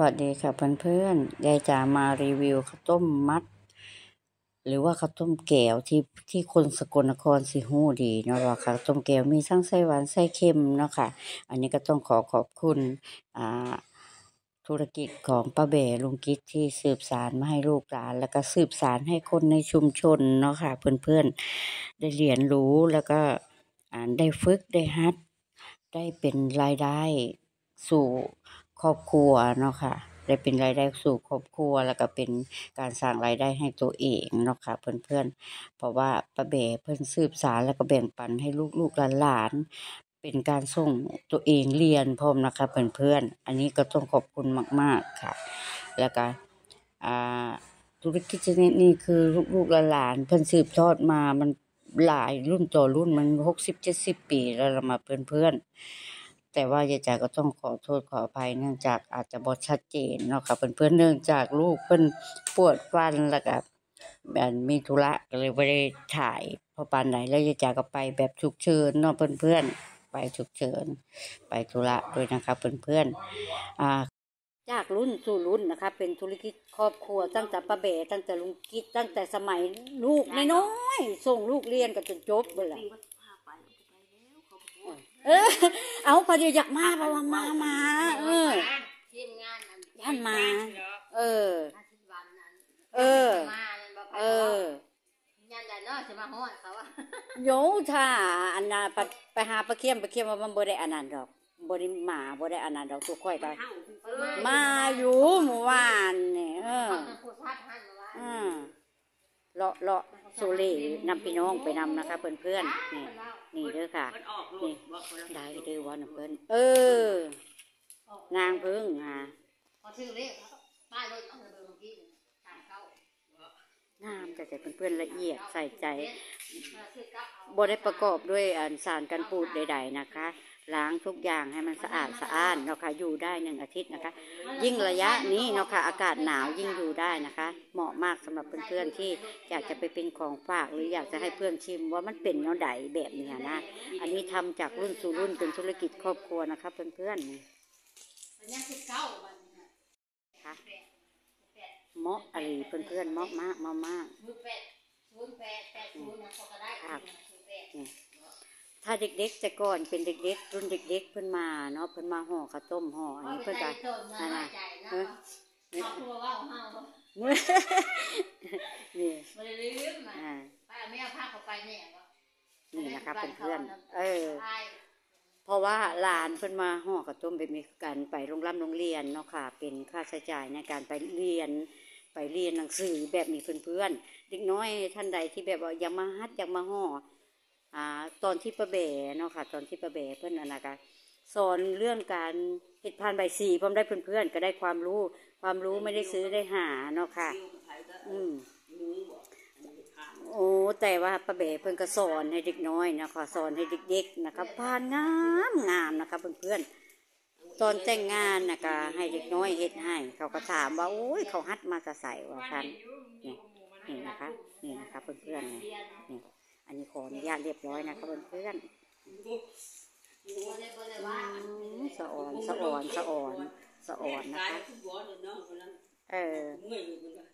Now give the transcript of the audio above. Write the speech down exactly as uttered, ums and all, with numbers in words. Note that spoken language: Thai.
วัสดีค่ะเพื่อนๆยายจ๋ามารีวิวข้าวต้มมัดหรือว่าข้าวต้มแก้วที่ที่คนสกลนครสิฮู้ดีเนาะว่าข้าวต้มแก้วมีทั้งไส้หวานไส้เค็มเนาะค่ะอันนี้ก็ต้องขอขอบคุณอ่าธุรกิจของป้าแบ๋ลุงกิ๊กที่สืบสานมาให้ลูกหลานแล้วก็สืบสานให้คนในชุมชนเนาะค่ะเพื่อนๆได้เรียนรู้แล้วก็อ่าได้ฝึกได้ฮัดได้เป็นรายได้สู่ครอบครัวเนาะค่ะได้เป็นรายได้สู่ครอบครัวแล้วก็เป็นการสร้างรายได้ให้ตัวเองเนาะค่ะเพื่อนๆเพราะว่าป้าแบ๋เพิ่นสืบสานแล้วก็แบ่งปันให้ลูกๆหลานๆเป็นการส่งตัวเองเรียนพร้อมนะคะเพื่อนๆอันนี้ก็ต้องขอบคุณมากๆค่ะแล้วก็อ่าธุรกิจชนิดนี้คือลูกๆหลานๆเพิ่นสืบทอดมามันหลายรุ่นต่อรุ่นมันหกสิบเจ็ดสิบปีแล้วล่ะมาเพื่อนๆแต่ว่ายายจ๋าก็ต้องขอโทษขออภัยเนื่องจากอาจจะบ่ชัดเจนเนาะค่ะเพื่อนๆเนื่องจากลูกเพิ่นปวดฟันแล้วก็อันมีธุระก็เลยบ่ได้ถ่ายเพราะปานใดแล้วยายจ๋าก็ไปแบบฉุกเฉินเนาะเพื่อนๆไปฉุกเฉินไปธุระด้วยนะคะเพื่อนๆอ่า จากรุ่นสู่รุ่นนะคะเป็นธุรกิจครอบครัวตั้งแต่ป้าแบ๋ตั้งแต่ลุงกิ๊กตั้งแต่สมัยลูกน้อยๆส่งลูกเรียนกันจนจบเลยล่ะเออเอาพอดีอยากมาเพราะว่ามามาเออย่านมาเออเออเออโยท่าอันน่ะไปหาปลาเค็มปลาเค็มว่ามันบ่ได้อันนั้นดอกบ่ได้หมาบ่ได้อันนั้นดอกทุกค่อยไปมาอยู่เมื่อวานนี่เอออืมเลาะเลาะโซเล่นำพี่น้องไปนำนะคะเพื่อนๆนี่นี่เด้อค่ะนี่ได้เด้อวันเพื่อนเออนางพึ่งอ่ะงามแต่แต่เพื่อนๆละเอียดใส่ใจบ่ได้ประกอบด้วยสารกันบูดใดๆนะคะล้างทุกอย่างให้มันสะอาดสะอ้านเนาะค่ะอยู่ได้หนึ่งอาทิตย์นะคะยิ่งระยะนี้เนาะค่ะอากาศหนาวยิ่งอยู่ได้นะคะเหมาะมากสำหรับเพื่อนๆที่อยากจะไปเป็นของฝากหรืออยากจะให้เพื่อนชิมว่ามันเป็นแนวใดแบบนี้นะอันนี้ทำจากรุ่นสู่รุ่นเป็นธุรกิจครอบครัวนะคะเพื่อนๆค่ะเหมาะอะไรเพื่อนๆเหมาะมากเหมาะมากค่ะถ้าเด็กๆแต่ก่อนเป็นเด็กๆรุ่นเด็กๆเพิ่นมาเนาะเพิ่นมาห่อข้าวต้มห่ออันนี้เพิ่นก็นั่นน่ะเออนี่อ่านี่นะคะเพื่อนๆเออเพราะว่าหลานเพิ่นมาห่อข้าวต้มแบบนี้กันไปโรงเรียนโรงเรียนเนาะค่ะเป็นค่าใช้จ่ายในการไปเรียนไปเรียนหนังสือแบบนี้เพื่อนๆเด็กน้อยท่านใดที่แบบว่าอยากมาฮัดอยากมาห่ออ่าตอนที่ป้าแบ๋เนาะค่ะตอนที่ป้าแบ๋เพื่อนน่ะนะคะสอนเรื่องการเฮ็ดพานใบสีพร้อมได้เพื่อนๆก็ได้ความรู้ความรู้ไม่ได้ซื้อได้หาเนาะค่ะอืมโอ้แต่ว่าป้าแบ๋เพิ่นก็สอนให้เด็กน้อยนะคะสอนให้เด็กๆนะคะพานงามงามนะคะเพื่อนๆตอนแต่งงานนะคะให้เด็กน้อยเฮ็ดให้เขาก็ถามว่าโอ้ยเขาฮัดมาจะใส่ว่าท่านนี่นี่นะคะนี่นะคะเพื่อนๆนี่นี่อันนี้ขออนุญาตเรียบร้อยนะคะเพื่อนๆสะอ่อนสะอ่อนสะอ่อนสะอ่อนนะคะเออ